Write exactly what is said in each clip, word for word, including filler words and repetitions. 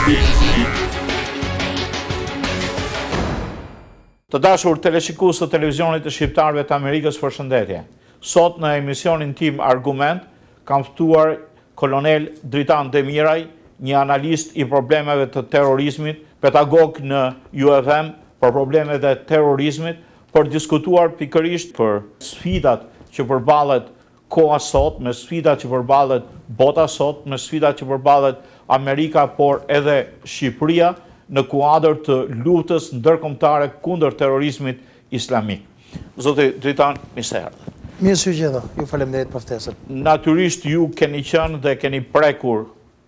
Të dashur teleshikues të televizionit të shqiptarëve të Amerikës, përshëndetje. Sot në emisionin tim Argument kam ftuar kolonel Dritan Demiraj, një analist i problemeve të terrorizmit, pedagog në U F M për problemet e terrorizmit, për diskutuar pikërisht për sfidat që përballet koha sot, me sfidat që përballet bota sot, me sfidat që përballet Amerika, por edhe Shqipëria, në kuadër të luftës ndërkombëtare kundër terrorizmit islamik. Zoti Dritan, mirë se erdhët. Mirë se u gjeta, ju faleminderit për ftesën. Natyrisht ju keni qenë dhe keni prekur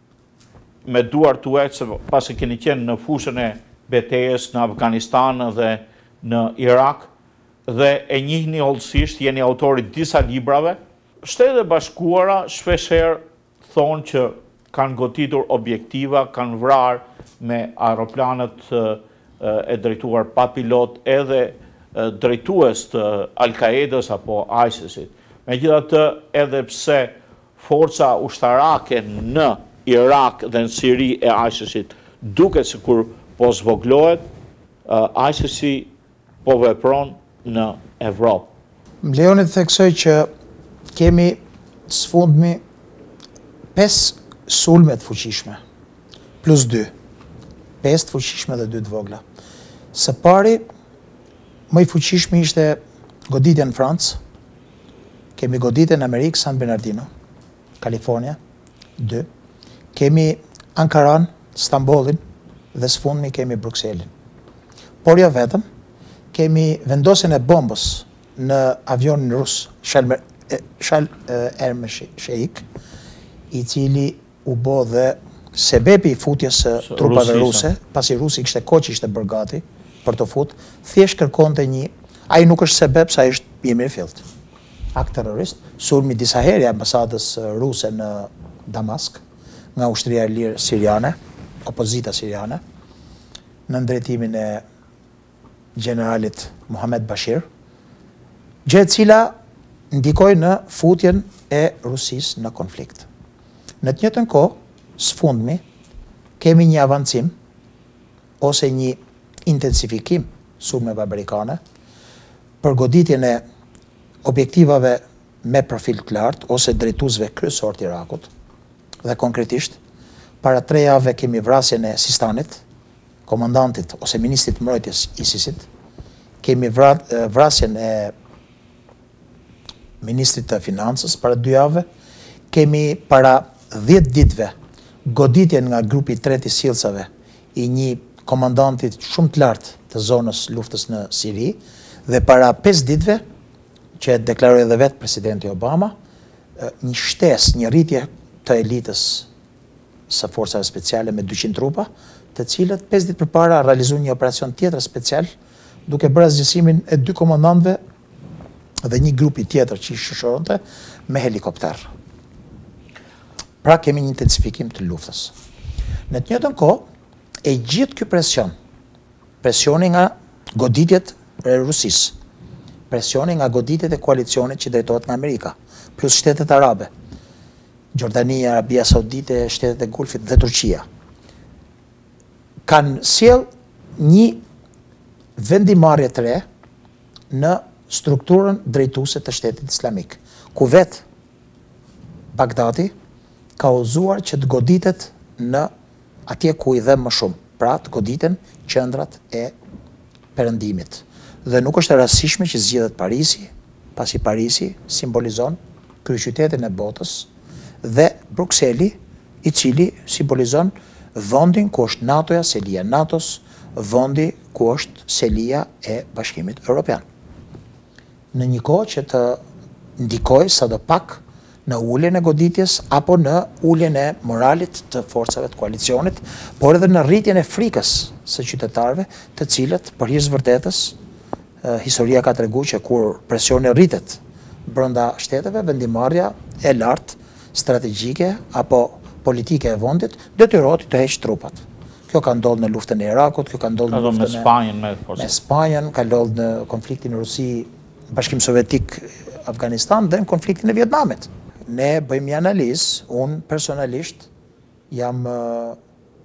me duar tuaj, pasi keni qenë në fushën e betejës në Afganistan dhe në Irak, dhe e njihni hollësisht, jeni autori disa librave. Shtetet e Bashkuara shpeshherë thonë që kanë goditur objektiva, kanë vrarë me aeroplanet e drejtuar pa pilot edhe drejtues të Al-Qaedës apo ISIS-it. Megjithatë, edhe pse forca ushtarake në Irak dhe në Siri e ISIS-it duket sikur po zvoglohet, ISIS-i po vepron në Evropë. Më lejoni të theksoj që kemi sfundmi pesë sulme të fuqishme, plus dy. pesë të fuqishme dhe dy të vogla. Së pari, më i fuqishme ishte goditja në Francë, kemi goditja në Amerikë, San Bernardino, Kalifornia, dy. Kemi Ankaran, Stambollin, dhe së fundmi kemi Brukselin. Por jo vetëm, kemi vendosjen e bombës në avionin rus, Sharm el Sheikh, i cili u bë dhe sebepi i futjes së trupave ruse, pasi rusi kishte kohë që ishte bërë gati për të fut, thjesht kërkonte një, ai nuk është sebeb, sa ishte i mirëfillt. Akt terrorist, sulmi disa herë ambasadës ruse në Damask, nga ushtria e lirë siriane, opozita siriane, në drejtimin e generalit Mohamed Bashir, gjë e cila ndikoi në futjen e Rusisë në konflikt. Në të njëjtën kohë, sfundmi, kemi një avancim ose një intensifikim sulmeve amerikane për goditjen e objektivave me profil të lartë ose drejtuesve kryesor të Irakut, dhe konkretisht para tre javëve kemi vrasjen e Sistanit, komandantit ose ministrit mbrojtjes ISIS-it, kemi vrasjen e ministrit të financës para dy javëve, kemi para dhjetë ditëve goditjen nga grupi i tretë i sjellësave i një komandantit shumë të lartë të zonës luftës në Siri, dhe para pesë ditëve, që deklaroi edhe vetë presidenti Obama, një shtesë, një rritje të elitës së forcave speciale me dyqind trupa, të cilët pesë ditë përpara realizuan një operacion tjetër special, duke bërë zgjësimin e dy komandantëve dhe një grupi tjetër që i shoqëronte me helikopter. Pra kemi një intensifikim të luftës. Në të njëjtën kohë, e gjithë ky presion, presioni nga goditjet e Rusisë, presioni nga goditjet e koalicionit që drejtohet nga Amerika, plus shtetet arabe, Jordania, Arabia Saudite, shtetet e Gulfit dhe Turqia, kanë sjell një vendimarrje të re në strukturën drejtuese të shtetit islamik, ku vetë Bagdadi ka udhëzuar që të goditet në atje ku i dhe më shumë, pra të goditen qendrat e perëndimit. Dhe nuk është e rastësishme që zgjedhet Parisi, pasi Parisi simbolizon kryeqytetin e botës, dhe Brukseli, i cili simbolizon vendin ku është NATO-ja, selia e NATO-s, vendi ku është selia e Bashkimit Evropian. Në një kohë që të ndikojë sadopak në uljen e goditjes apo në uljen e moralit të forcave të koalicionit, por edhe në rritjen e frikës së qytetarëve, të cilët për hir të vërtetës, historia ka treguar që kur presioni rritet brenda shteteve, vendimarrja e lartë strategjike apo politike e vendit detyrohet të heqë trupat. Kjo ka ndodhur në luftën e Irakut, kjo ka ndodhur në luftën me Spanjën, me, me Spanjën, ka ndodhur në konfliktin Rusi, Bashkim Sovjetik, Afganistan dhe në konfliktin e Vietnamit. Ne bëjmë një analizë, unë personalisht jam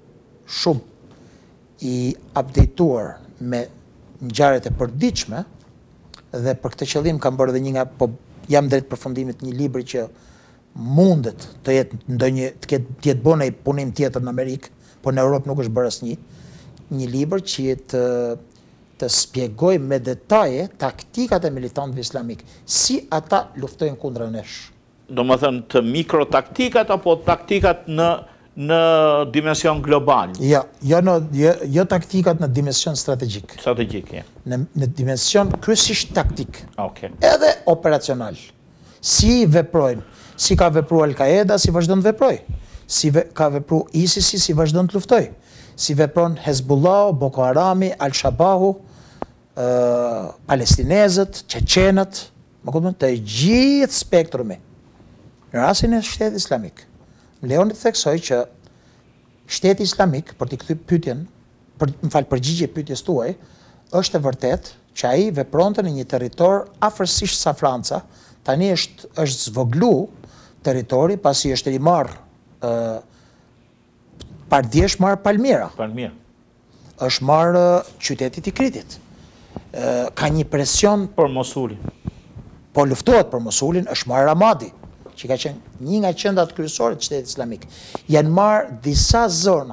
shumë i updateuar me ngjarjet e përditshme dhe për këtë qëllim kam bërë edhe një nga, po jam drejt përfundimit një libër që mundet të jetë ndonjë të ketë të jetë bënë punim tjetër në Amerikë, po në Europë nuk është bërë asnjë, një libër që të të spjegoj me detaje taktikat e militantëve islamik, si ata luftojnë kundra nesh. Do më thënë të mikrotaktikat apo taktikat në në dimension global? Jo, jo, në, jo, jo taktikat në dimension strategjik. Strategjik, ja. Në, në dimension kryesisht taktik. Okay. Edhe operacional. Si veprojnë, si ka vepruar Al-Qaeda, si vazhdon të veproj. Si ve, ka vepruar ISIS, si vazhdon të luftoj. Si vepron Hezbollah, Boko Harami, Al-Shabahu, uh, palestinezët, qeqenët, më kupton, të gjithë spektrumi. Në rastin e shtetit islamik, më leoni të theksoj që shteti islamik, për t'i kthy pyetjen, për, më fal, përgjigje pyetjes tuaj, është e vërtet që ai vepronte në një territor afërsisht sa Franca, tani është është zvoglu territori pasi është i marr ë uh, pardjesh marr Palmira. Palmira. Është marr uh, qyteti i Kritit. Uh, ka një presion për Mosulin. Po luftohet për Mosulin, është marr Ramadi, që ka qenë një nga qendrat kryesore të shtetit islamik. Janë marrë disa zona.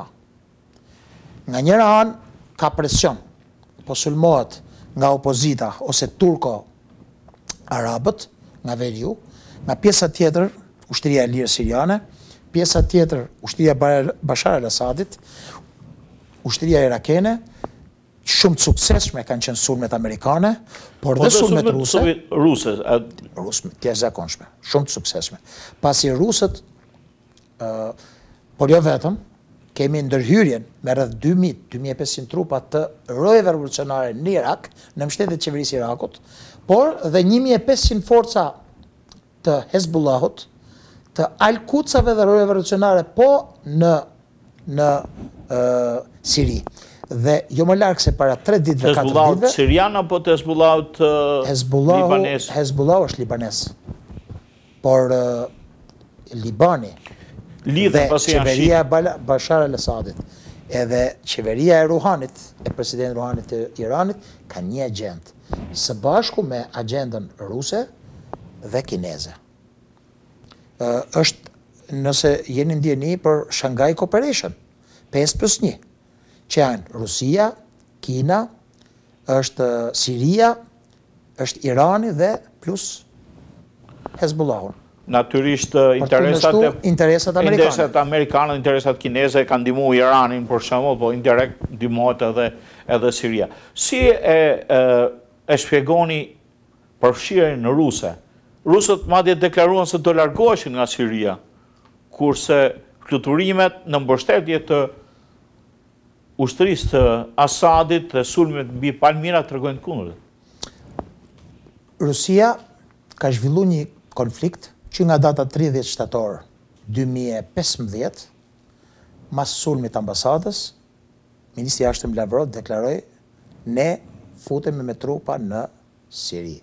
Nga njëra anë ka presion, po sulmohet nga opozita ose turko-arabët, nga veriu, nga pjesa tjetër, ushtria e lirë siriane, pjesa tjetër, ushtria Bashar al-Assadit, ushtria irakene, shumë të suksesshme kanë qenë sulmet amerikane, por dhe sulmet ruse, ruse, ruse të jashtëzakonshme, shumë të suksesshme. Pasi rusët, uh, por jo vetëm, kemi ndërhyrjen me rreth dy mijë dy mijë e pesëqind trupa të rojeve revolucionare në Irak, në mbështetje të qeverisë Irakut, por dhe një mijë e pesëqind forca të Hezbollahut, të Al-Qudsave dhe rojeve revolucionare, po në në uh, Siri. Dhe jo më larg se para tre ditëve, katër ditëve. Hezbollahu sirian apo të Hezbollahut libanes? Hezbollahu është libanes. Por uh, Libani dhe qeveria e Bashar al-Assadit edhe qeveria e Ruhanit, e president Ruhanit të Iranit, ka një agent, së bashku me agendën ruse dhe kineze. Uh, është, nëse jeni ndjeni për Shanghai Cooperation, pesë plus një, që janë Rusia, Kina, është Siria, është Irani dhe plus Hezbollahun. Natyrisht interesat e interesat amerikane. Interesat amerikane, interesat kineze kanë ndihmuar Iranin për shembull, po indirekt ndihmohet edhe edhe Siria. Si e e, e shpjegoni përfshirjen ruse? Rusët madje deklaruan se do largoheshin nga Siria, kurse fluturimet në mbështetje të ushtrisë të Assadit dhe sulmet mbi Palmira tregojnë kundër. Rusia ka zhvilluar një konflikt që nga data tridhjetë shtator dy mijë e pesëmbëdhjetë, mas sulmit ambasadës, ministri i jashtëm Lavrov deklaroi ne futemi me trupa në Siri.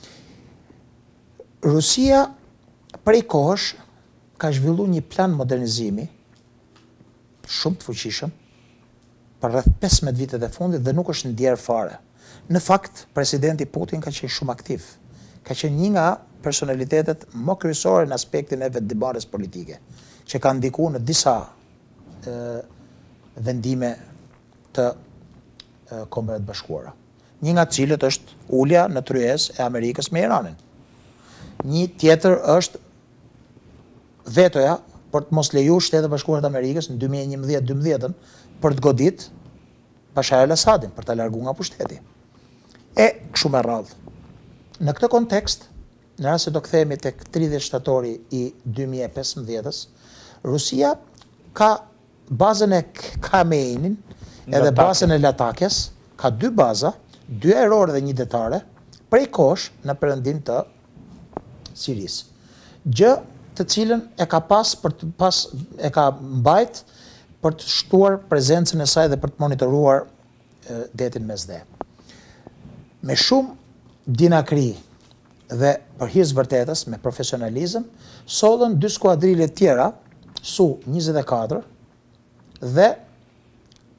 Rusia prej kohësh ka zhvilluar një plan modernizimi shumë të fuqishëm për rreth pesëmbëdhjetë vitet e fundit dhe nuk është ndjerë fare. Në fakt, presidenti Putin ka qenë shumë aktiv. Ka qenë një nga personalitetet më kryesore në aspektin e vendimmarrjes politike, që ka ndikuar në disa e, vendime të e, Kombeve të Bashkuara. Një nga të cilët është ulja në tryezë e Amerikës me Iranin. Një tjetër është vetoja për të mos lejuar Shtetet e Bashkuara të Amerikës në dy mijë e njëmbëdhjetë dymbëdhjetë për të godit Bashar al-Assadin, për të largu nga pushteti. E kështu me radhë. Në këtë kontekst, në rast se do kthehemi tek tridhjetë shtatori i dy mijë e pesëmbëdhjetës, Rusia ka bazën e Khamenin edhe bazën e Latakes, ka dy baza, dy ajrore dhe një detare, prej kosh në perëndim të Sirisë. Gjë të cilën e ka pas për të pas e ka mbajt për të shtuar prezencën e saj dhe për të monitoruar e, detin Mesdhe. Me shumë dinakri dhe për hir të vërtetës, me profesionalizëm, sollën dy skuadrile tjera, Su njëzet e katër dhe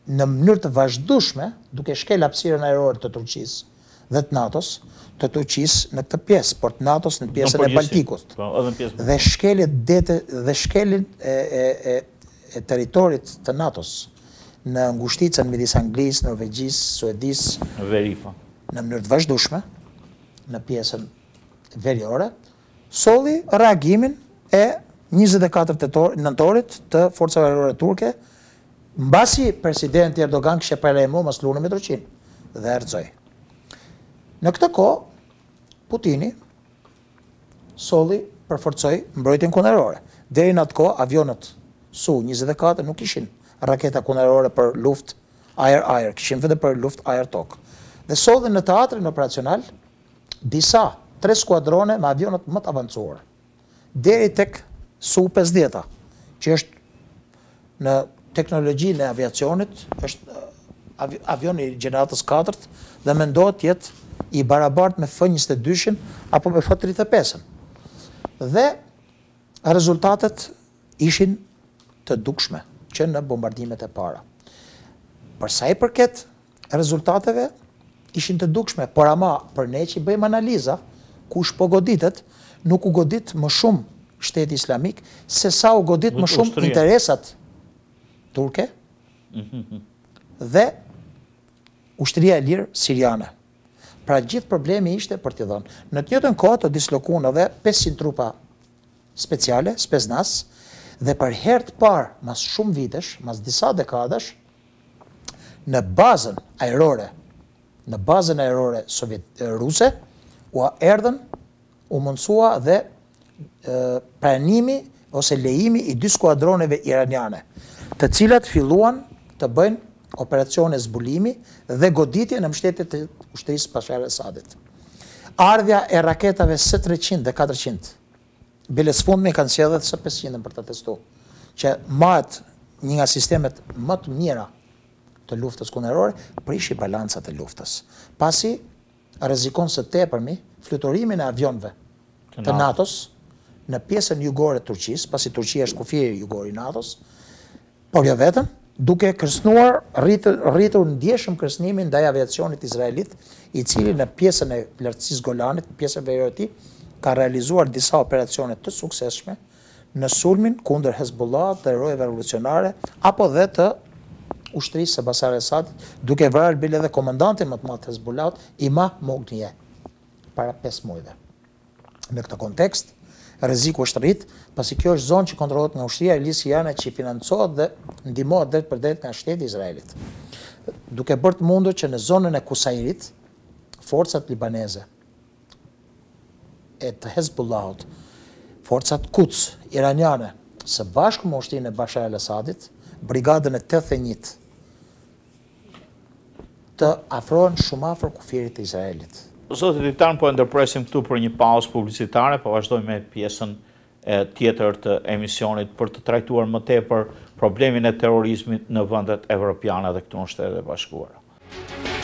në mënyrë të vazhdueshme, duke shkel hapësirën ajrore të Turqisë dhe të NATO-s, të Turqisë në këtë pjesë, por të NATO-s në pjesën e Baltikut. Dhe shkeljet dete dhe shkeljen e, e, e, e territorit të NATO-s në ngushticën midis Anglisë, Norvegjisë, Suedisë, Verifa. Në mënyrë të vazhdueshme, në pjesën veriore, solli reagimin e njëzet e katër nëntorit të forcave ajrore turke, mbasi presidenti Erdogan kishte paralajmëruar mos lunë me Turqinë dhe erxoi. Në këtë kohë, Putini solli përforcoi mbrojtjen kundërore. Deri në atë kohë, avionët Su njëzet e katër nuk kishin raketa kundërore për luftë ajër-ajër, kishin vetëm për luftë ajër-tokë. Dhe solli në teatrin operacional disa tre skuadrone me avionët më të avancuar, deri tek Su pesëdhjetë, që është në teknologjinë e aviacionit, është avioni i gjeneratës katërt dhe mendohet të jetë i barabartë me F njëzet e dy-shin apo me F tridhjetë e pesën. Dhe rezultatet ishin të dukshme që në bombardimet e para. Për sa i përket rezultateve, ishin të dukshme, por ama për ne që bëjmë analiza, kush po goditet, nuk u godit më shumë shteti islamik, se sa u godit më shumë interesat turke dhe ushtria e lirë siriane. Pra gjithë problemi ishte për t'i dhënë. Në të njëjtën kohë të dislokuan edhe pesëqind trupa speciale, spesnas, dhe për herë të parë, mas shumë vitesh, mas disa dekadash, në bazën ajrore, në bazën ajrore sovjet ruse, u erdhën, u mundsua dhe pranimi ose lejimi i dy skuadroneve iraniane, të cilat filluan të bëjnë operacione zbulimi dhe goditje në mbështetje të ushtrisë Bashar al-Assadit. Ardhja e raketave S treqind dhe katërqind, bile sfundmi kanë sjellë edhe S pesëqind për të testuar, që mahet një nga sistemet më të mira të luftës kundërore, prishi balancat e luftës. Pasi rrezikon së tepërmi fluturimin e avionëve të NATO-s në pjesën jugore të Turqisë, pasi Turqia është kufiri jugor i NATO-s, por jo vetëm, duke kërcënuar rritur, rritur ndjeshëm kërcënimin ndaj aviacionit izraelit, i cili në pjesën e lartësisë Golanit, në pjesën veriore e tij, ka realizuar disa operacione të suksesshme në sulmin kundër Hezbollah dhe rojeve revolucionare, apo dhe të ushtrisë së Bashar al-Assadit, duke vrarë bile dhe komandantin më të madh të Hezbollahut, Imam Moghniyeh, para pesë muajve. Në këtë kontekst, rreziku është rrit, pasi kjo është zonë që kontrollohet nga ushtria e lirë siriane, që financohet dhe ndihmohet drejt për drejt nga shteti i Izraelit. Duke bërë të mundur që në zonën e Kusairit, forcat libaneze e të Hezbollahut, forcat Quds iraniane, së bashku me ushtrinë e Bashar al-Assadit, brigadën e tetëdhjetë e njëit, të afrohen shumë afër kufirit të Izraelit. Zotë Editan, po e ndërpresim këtu për një pauzë publicitare, po vazhdojmë me pjesën e tjetër të emisionit për të trajtuar më tepër problemin e terrorizmit në vendet evropiane dhe këtu në Shtetet e Bashkuara.